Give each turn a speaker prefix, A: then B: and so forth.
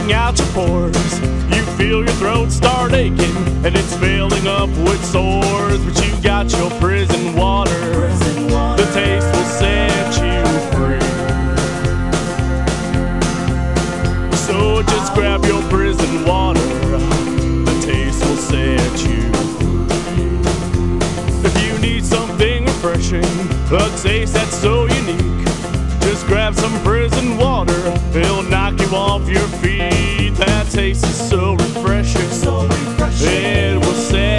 A: cleaning out your pores. You feel your throat start aching, and it's filling up with sores. But you got your prison water, the taste will set you free. So just grab your prison water, the taste will set you free. If you need something refreshing, a taste that's so unique, just grab some prison water, it'll knock you off your feet. That taste is so refreshing, it will set